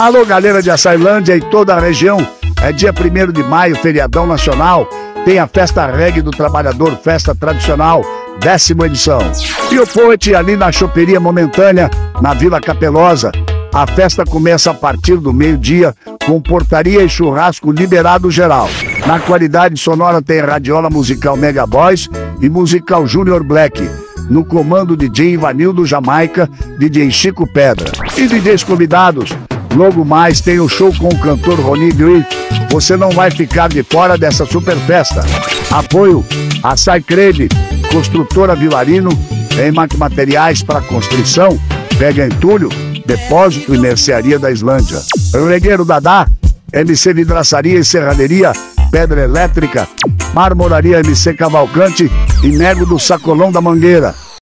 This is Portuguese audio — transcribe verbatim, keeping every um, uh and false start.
Alô, galera de Açailândia e toda a região. É dia primeiro de maio, feriadão nacional. Tem a Festa Reggae do Trabalhador, festa tradicional, décima edição. E o Poet ali na Choperia Momentânea, na Vila Capelosa. A festa começa a partir do meio-dia, com portaria e churrasco liberado geral. Na qualidade sonora tem radiola musical Mega Boys e musical Junior Black. No comando D J Ivanildo Jamaica, D J Chico Pedra. E D Js convidados. Logo mais tem o show com o cantor Rony Gui. Você não vai ficar de fora dessa super festa. Apoio a Saicred, Construtora Vilarino, Emac Materiais para Construção, Pega Entulho, Depósito e Mercearia da Islândia. Regueiro Dadá, M C Vidraçaria e Serralheria, Pedra Elétrica, Marmoraria M C Cavalcante e Nego do Sacolão da Mangueira.